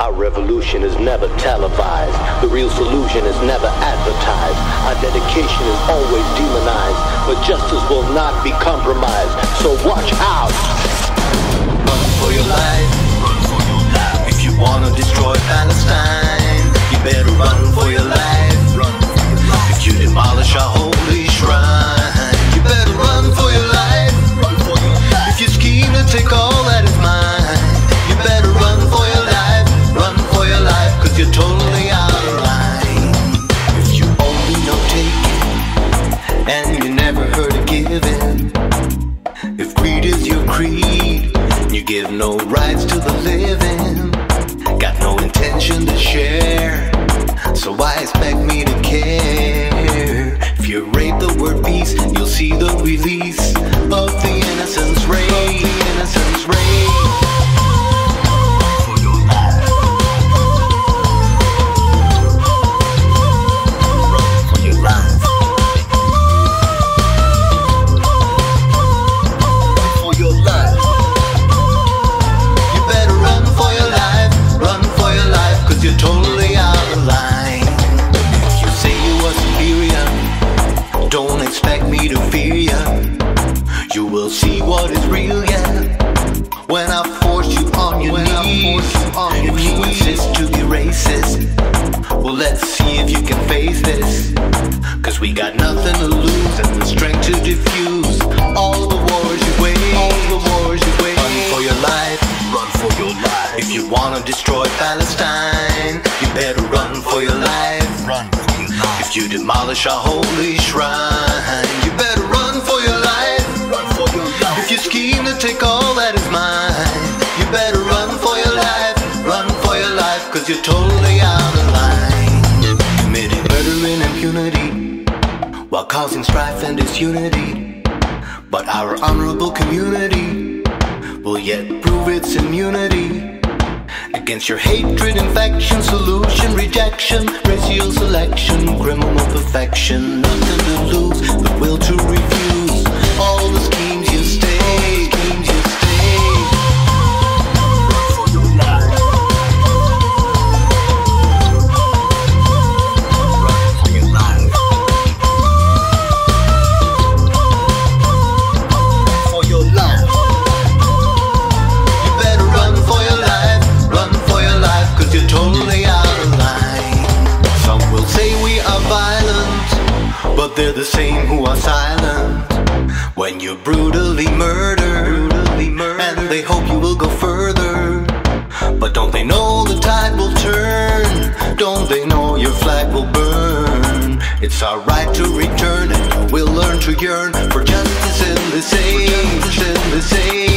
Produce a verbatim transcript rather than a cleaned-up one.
Our revolution is never televised. The real solution is never advertised. Our dedication is always demonized, but justice will not be compromised. So watch out. Run for your life. Run for your life. If you wanna destroy Palestine, you better run for your life. Run for your life. If you demolish our holy shrine, you better run for your life. Run for your life. If you scheme to take all that is mine, you better run for your life. Run for your life, cause you're totally out of line. If you only know taking, and you never heard of giving, if greed is your creed, you give no rights to the living, got no intention to share, so why expect me to care? If you rape the word peace, you'll see the release of the innocence ray, innocence ray. For your life. Run for your life. For your life. You better run for your life, run for your life, cause you're totally out of line. If you say you are superior, don't expect me to fear ya. You will see what is real, yeah, when I force you on your when knees. You on your if you knees. Insist to be racist, well, let's see if you can face this, cause we got nothing to lose and the strength to diffuse all the wars you wage, all the wars you wage. Run for your life, run for your life. If you wanna destroy Palestine, you better run for your life. Run for your life. If you demolish our holy shrine, you better run for your life. Run for your life. If you scheme to take all that is mine, you better run for your life. Run for your life, cause you're totally out of line. Committing murder in impunity, while causing strife and disunity, but our honorable community will yet prove its immunity against your hatred, infection, solution, rejection, racial selection, criminal perfection. Nothing to lose, the will to refuse all the schemes you stage, schemes you stage. Run for your life. Run for your life. For your life. You better run for your life. Run for your life, cause you're totally out of line. Some will say we are violent, but they're the same who are silent when you brutally murder, brutally murder, and they hope you will go further. But don't they know the tide will turn? Don't they know your flag will burn? It's our right to return, and we'll learn to yearn for justice in this age, in this age.